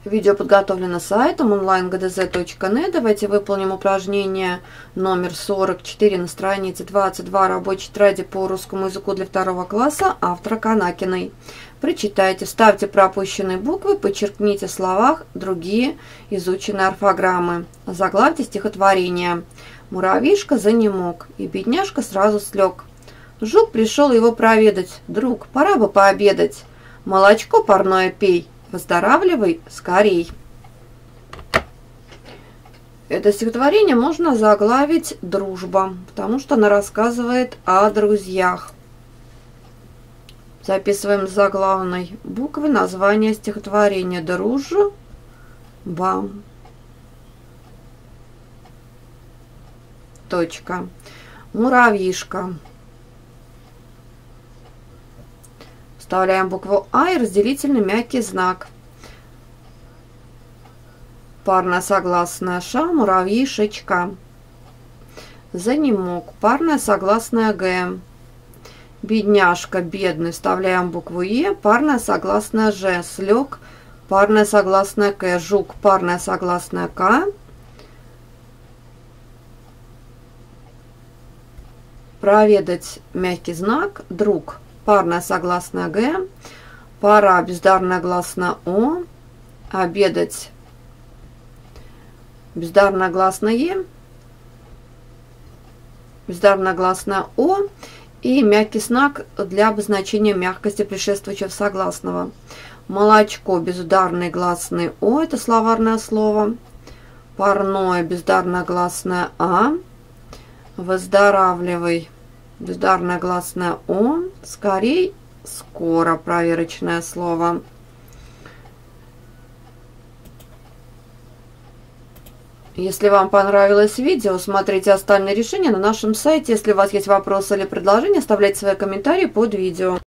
Видео подготовлено сайтом online-gdz.net. Давайте выполним упражнение номер 44 на странице 22 рабочей тетради по русскому языку для 2 класса автора Канакиной. Прочитайте, вставьте пропущенные буквы, подчеркните в словах другие изученные орфограммы. Заглавьте стихотворение. Муравьишка занемог, и бедняжка сразу слег. Жук пришел его проведать. Друг, пора бы пообедать. Молочко парное пей. Выздоравливай скорей. Это стихотворение можно заглавить «Дружба», потому что она рассказывает о друзьях. Записываем с заглавной буквы название стихотворения «Дружба». Точка. Муравьишка. Вставляем букву А и разделительный мягкий знак. Парная согласная Ш, муравьишечка. Занемог, парная согласная Г. Бедняжка, бедный, вставляем букву Е, парная согласная Ж. Слег, парная согласная К. Жук, парная согласная К. Проведать, мягкий знак. Друг, парная согласная Г. Пора, бездарная гласная О. Обедать, бездарная гласная Е. Бездарная гласная О. И мягкий знак для обозначения мягкости предшествующего согласного. Молочко, безударный гласный О. Это словарное слово. Парное, бездарная гласная А. Выздоравливай, бездарная гласная О. Скорей, скоро, проверочное слово. Если вам понравилось видео, смотрите остальные решения на нашем сайте. Если у вас есть вопросы или предложения, оставляйте свои комментарии под видео.